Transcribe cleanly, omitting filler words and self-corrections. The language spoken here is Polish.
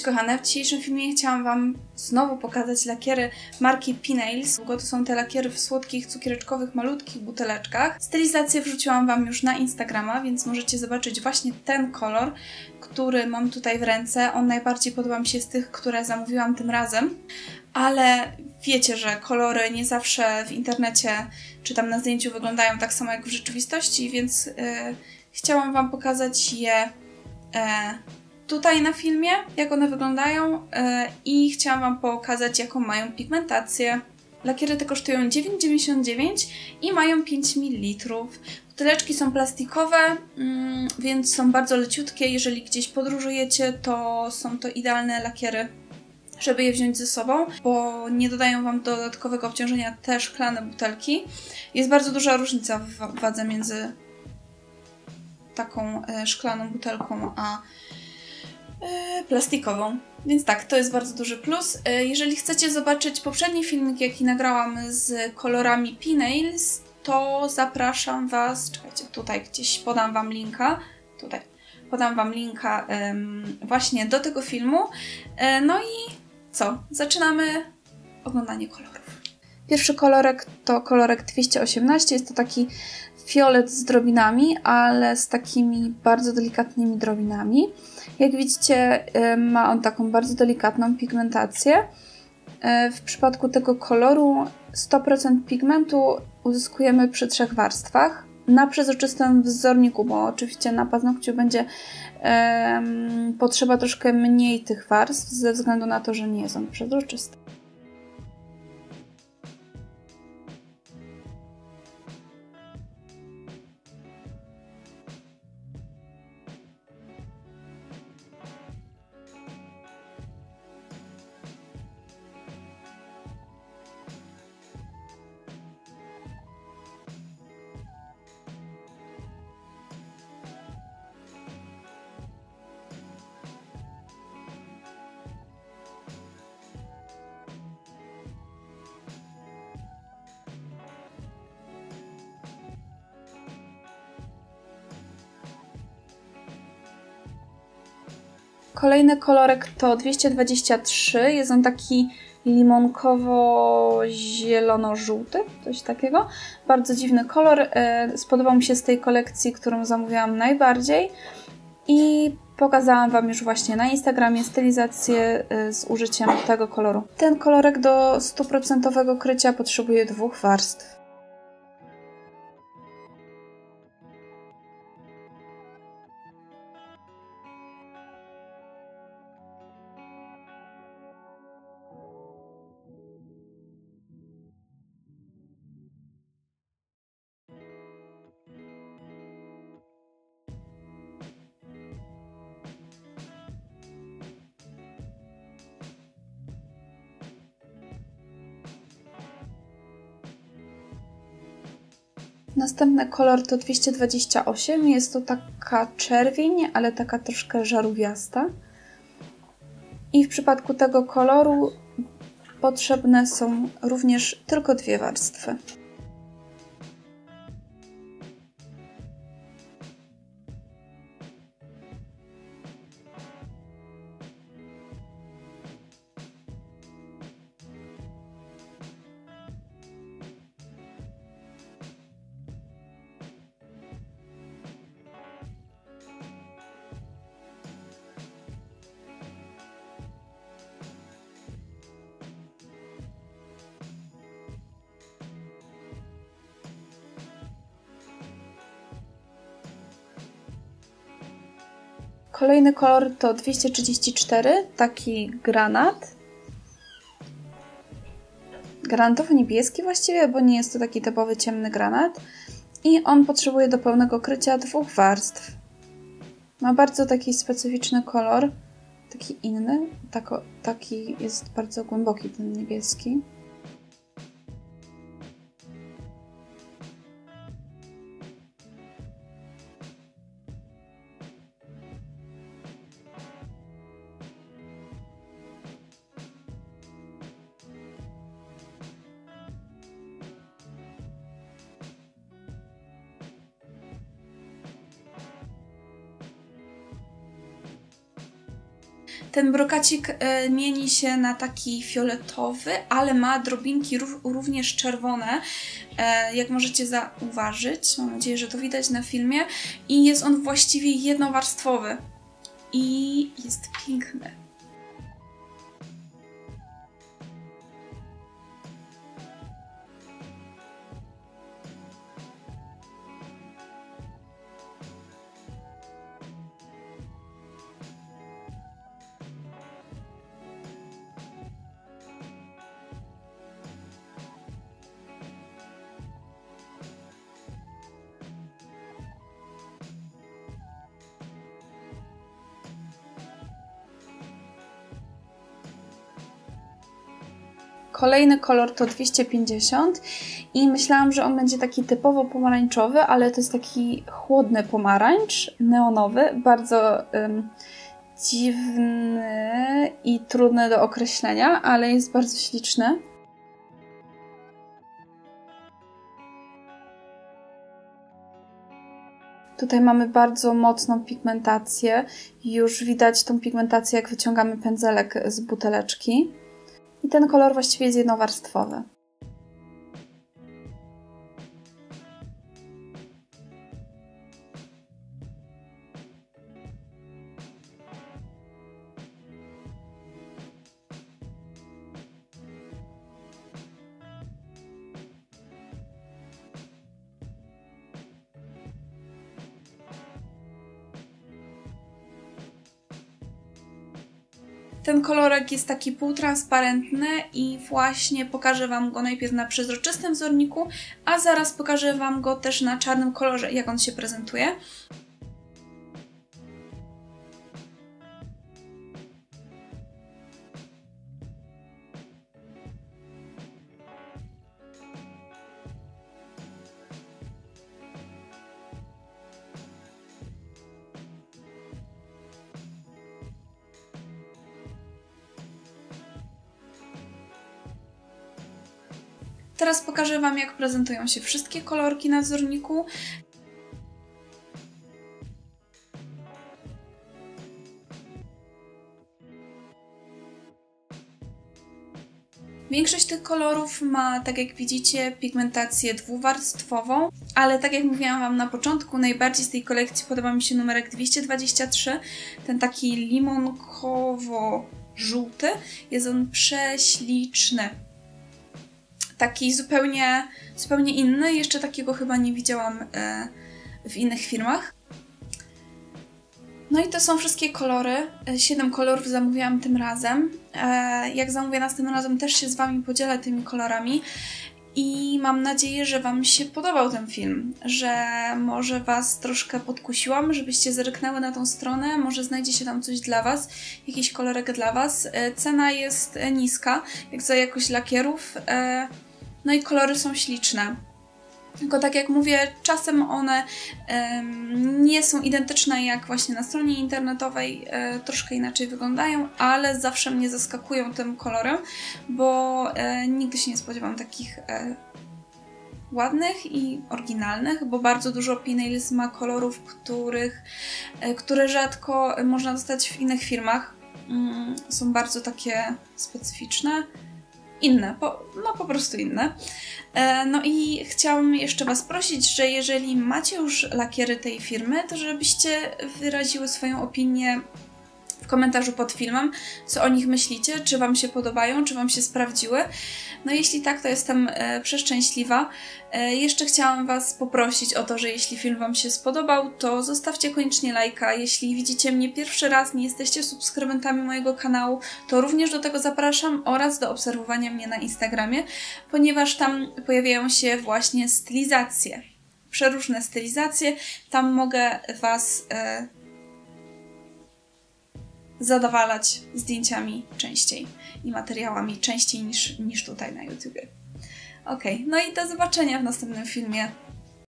kochane, w dzisiejszym filmie chciałam Wam znowu pokazać lakiery marki P-Nails. To są te lakiery w słodkich, cukiereczkowych, malutkich buteleczkach. Stylizację wrzuciłam Wam już na Instagrama, więc możecie zobaczyć właśnie ten kolor, który mam tutaj w ręce. On najbardziej podoba mi się z tych, które zamówiłam tym razem. Ale wiecie, że kolory nie zawsze w internecie czy tam na zdjęciu wyglądają tak samo jak w rzeczywistości, więc chciałam Wam pokazać je tutaj na filmie, jak one wyglądają i chciałam Wam pokazać, jaką mają pigmentację. Lakiery te kosztują 9,99 i mają 5 ml. Buteleczki są plastikowe, więc są bardzo leciutkie. Jeżeli gdzieś podróżujecie, to są to idealne lakiery, żeby je wziąć ze sobą, bo nie dodają Wam dodatkowego obciążenia te szklane butelki. Jest bardzo duża różnica w wadze między taką szklaną butelką a plastikową. Więc tak, to jest bardzo duży plus. Jeżeli chcecie zobaczyć poprzedni filmik, jaki nagrałam z kolorami P-Nails, to zapraszam Was, czekajcie, tutaj gdzieś podam Wam linka, tutaj podam Wam linka właśnie do tego filmu. No i co? Zaczynamy oglądanie kolorów. Pierwszy kolorek to kolorek 218, jest to taki fiolet z drobinami, ale z takimi bardzo delikatnymi drobinami. Jak widzicie, ma on taką bardzo delikatną pigmentację. W przypadku tego koloru 100% pigmentu uzyskujemy przy 3 warstwach. Na przezroczystym wzorniku, bo oczywiście na paznokciu będzie potrzeba troszkę mniej tych warstw, ze względu na to, że nie jest on przezroczysty. Kolejny kolorek to 223, jest on taki limonkowo-zielono-żółty, coś takiego. Bardzo dziwny kolor, spodobał mi się z tej kolekcji, którą zamówiłam najbardziej i pokazałam Wam już właśnie na Instagramie stylizację z użyciem tego koloru. Ten kolorek do 100% krycia potrzebuje 2 warstw. Następny kolor to 228, jest to taka czerwień, ale taka troszkę żarówiasta. I w przypadku tego koloru potrzebne są również tylko 2 warstwy. Kolejny kolor to 234, taki granat. Granatowo-niebieski właściwie, bo nie jest to taki typowy ciemny granat. I on potrzebuje do pełnego krycia 2 warstw. Ma bardzo taki specyficzny kolor, taki inny, taki jest bardzo głęboki ten niebieski. Ten brokacik mieni się na taki fioletowy, ale ma drobinki również czerwone, jak możecie zauważyć. Mam nadzieję, że to widać na filmie. I jest on właściwie jednowarstwowy. I jest piękny. Kolejny kolor to 250 i myślałam, że on będzie taki typowo pomarańczowy, ale to jest taki chłodny pomarańcz, neonowy, bardzo dziwny i trudny do określenia, ale jest bardzo śliczny. Tutaj mamy bardzo mocną pigmentację. Już widać tą pigmentację, jak wyciągamy pędzelek z buteleczki. I ten kolor właściwie jest jednowarstwowy. Ten kolorek jest taki półtransparentny i właśnie pokażę Wam go najpierw na przezroczystym wzorniku, a zaraz pokażę Wam go też na czarnym kolorze, jak on się prezentuje. Teraz pokażę Wam, jak prezentują się wszystkie kolorki na wzorniku. Większość tych kolorów ma, tak jak widzicie, pigmentację dwuwarstwową, ale tak jak mówiłam Wam na początku, najbardziej z tej kolekcji podoba mi się numerek 223, ten taki limonkowo-żółty. Jest on prześliczny. Taki zupełnie inny, jeszcze takiego chyba nie widziałam w innych firmach. No i to są wszystkie kolory. 7 kolorów zamówiłam tym razem. Jak zamówię następnym razem, też się z Wami podzielę tymi kolorami. I mam nadzieję, że Wam się podobał ten film, że może Was troszkę podkusiłam, żebyście zerknęły na tą stronę, może znajdzie się tam coś dla Was, jakiś kolorek dla Was. Cena jest niska, jak za jakość lakierów, no i kolory są śliczne. Tylko tak jak mówię, czasem one nie są identyczne jak właśnie na stronie internetowej, troszkę inaczej wyglądają, ale zawsze mnie zaskakują tym kolorem, bo nigdy się nie spodziewam takich ładnych i oryginalnych, bo bardzo dużo P-Nails ma kolorów, które rzadko można dostać w innych firmach. Są bardzo takie specyficzne. Inne, po prostu inne. No i chciałam jeszcze Was prosić, że jeżeli macie już lakiery tej firmy, to żebyście wyraziły swoją opinię w komentarzu pod filmem, co o nich myślicie, czy Wam się podobają, czy Wam się sprawdziły. No jeśli tak, to jestem przeszczęśliwa. Jeszcze chciałam Was poprosić o to, że jeśli film Wam się spodobał, to zostawcie koniecznie lajka. Jeśli widzicie mnie pierwszy raz, nie jesteście subskrybentami mojego kanału, to również do tego zapraszam oraz do obserwowania mnie na Instagramie, ponieważ tam pojawiają się właśnie stylizacje. Przeróżne stylizacje. Tam mogę Was zadowalać zdjęciami częściej i materiałami częściej niż tutaj na YouTubie. Ok, no i do zobaczenia w następnym filmie.